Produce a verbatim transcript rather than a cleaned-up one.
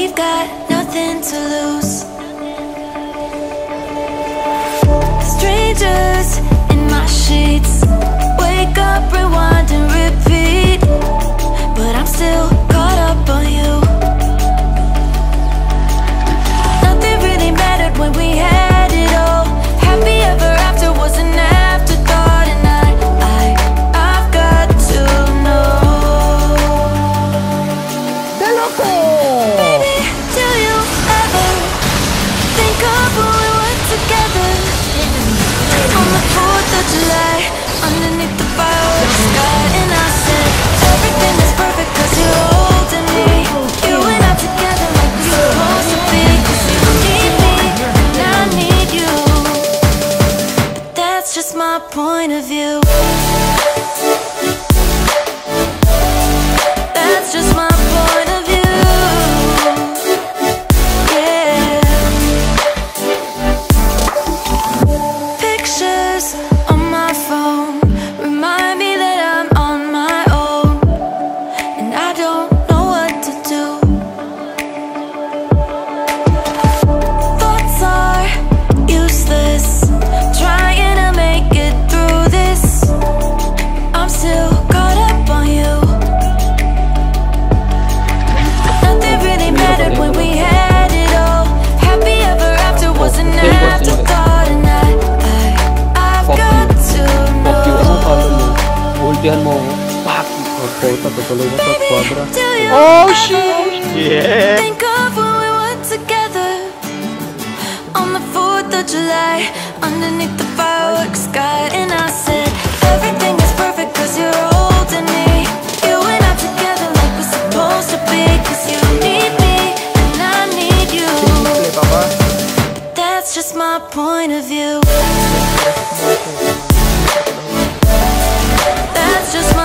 we've got nothing to lose. Strangers in my sheets, wake up, rewind and repeat, but I'm still caught up on you. Nothing really mattered when we had it all. Happy ever after was an afterthought, and I, I, I've got to know. Baby, do you ever think of when we were together on the fourth of July, underneath the fireworks sky? And I said, everything is perfect cause you're holding me. You and I together like we're supposed to be, cause you need me and I need you. But that's just my point of view. That's just my point of view. Yeah. Pictures on my phone remind me that I'm on my own, and I don't know what to do. Thoughts are useless, trying to make it through this. I'm still caught up on you. Nothing really mattered when we had it all. Happy ever after was an afterthought, and I, I, I've got to know. Ultihan mo, pak! Magkota, tutuloy mo sa quadra. Do you Oh ever shit! Yeah! think of when we were together on the fourth of July, underneath the fireworks sky? And I said, everything is perfect cause you're holding me. You and I together like we're supposed to be, cause you need me and I need you. But that's just my point of view. That's just my